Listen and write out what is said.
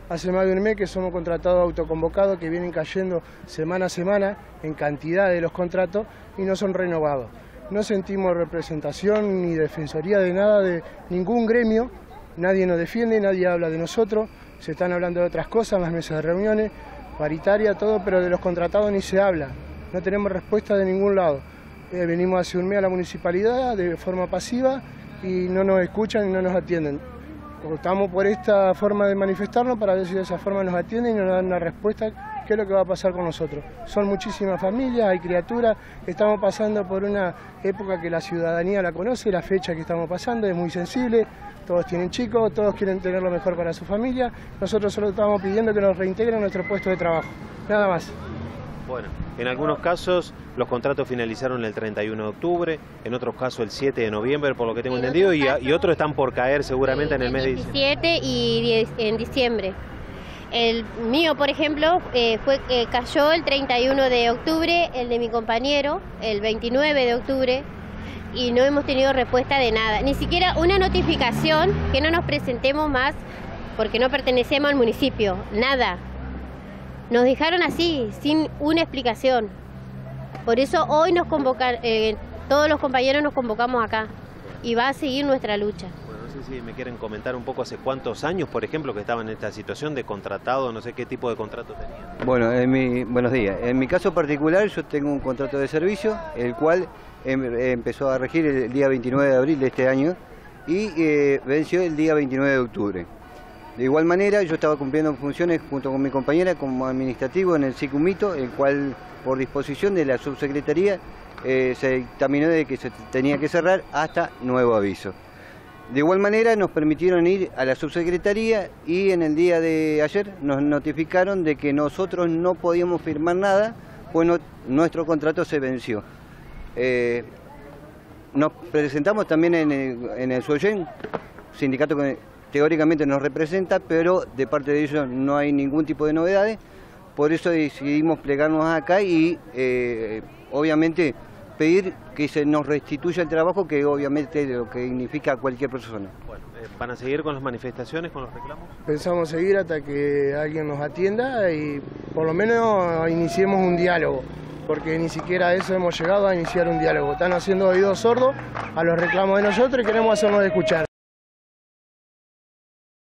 Hace más de un mes que somos contratados autoconvocados que vienen cayendo semana a semana en cantidad de los contratos y no son renovados. No sentimos representación ni defensoría de nada, de ningún gremio, nadie nos defiende, nadie habla de nosotros, se están hablando de otras cosas, en las mesas de reuniones, paritaria, todo, pero de los contratados ni se habla, no tenemos respuesta de ningún lado. Venimos hace un mes a la municipalidad de forma pasiva y no nos escuchan y no nos atienden. Optamos por esta forma de manifestarnos para ver si de esa forma nos atienden y nos dan una respuesta, qué es lo que va a pasar con nosotros. Son muchísimas familias, hay criaturas, estamos pasando por una época que la ciudadanía la conoce, la fecha que estamos pasando es muy sensible, todos tienen chicos, todos quieren tener lo mejor para su familia, nosotros solo estamos pidiendo que nos reintegren a nuestro puesto de trabajo, nada más. Bueno, en algunos casos los contratos finalizaron el 31 de octubre, en otros casos el 7 de noviembre, por lo que tengo entendido, y otros están por caer seguramente en el mes de diciembre. 17 y en diciembre. El mío, por ejemplo, cayó el 31 de octubre, el de mi compañero, el 29 de octubre, y no hemos tenido respuesta de nada. Ni siquiera una notificación que no nos presentemos más porque no pertenecemos al municipio, nada. Nos dejaron así, sin una explicación. Por eso hoy nos convocan, todos los compañeros nos convocamos acá y va a seguir nuestra lucha. Bueno, no sé si me quieren comentar un poco hace cuántos años, por ejemplo, que estaban en esta situación de contratado, no sé qué tipo de contrato tenían. Bueno, buenos días. En mi caso particular yo tengo un contrato de servicio, el cual empezó a regir el día 29 de abril de este año y venció el día 29 de octubre. De igual manera, yo estaba cumpliendo funciones junto con mi compañera como administrativo en el SICUMITO, el cual, por disposición de la subsecretaría, se dictaminó de que se tenía que cerrar hasta nuevo aviso. De igual manera, nos permitieron ir a la subsecretaría y en el día de ayer nos notificaron de que nosotros no podíamos firmar nada, pues nuestro contrato se venció. Nos presentamos también en el SOYEN, sindicato que teóricamente nos representa, pero de parte de ellos no hay ningún tipo de novedades, por eso decidimos plegarnos acá y obviamente pedir que se nos restituya el trabajo, que obviamente es lo que significa cualquier persona. Bueno, ¿van a seguir con las manifestaciones, con los reclamos? Pensamos seguir hasta que alguien nos atienda y por lo menos iniciemos un diálogo, porque ni siquiera a eso hemos llegado a iniciar un diálogo. Están haciendo oídos sordos a los reclamos de nosotros y queremos hacernos escuchar.